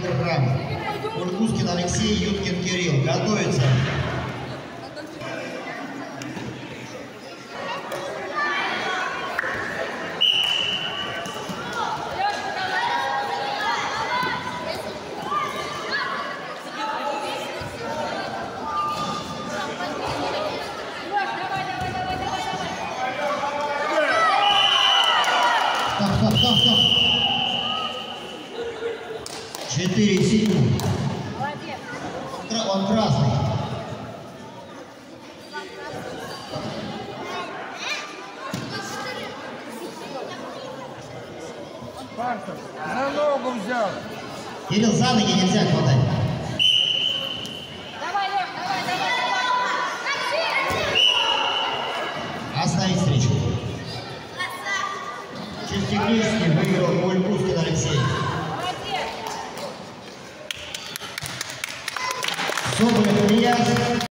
Интерхрам. Ульгускин Алексей, Юткин Кирилл. Готовится. Стоп. 4 секунды. Он красный. Партер, за ногу взял. Кирилл, за ноги нельзя хватать. Давай, Лев, давай. Остановить встречу. Чисто технически выиграл Ульгускин Алексей. Молодец. Соболев Илья.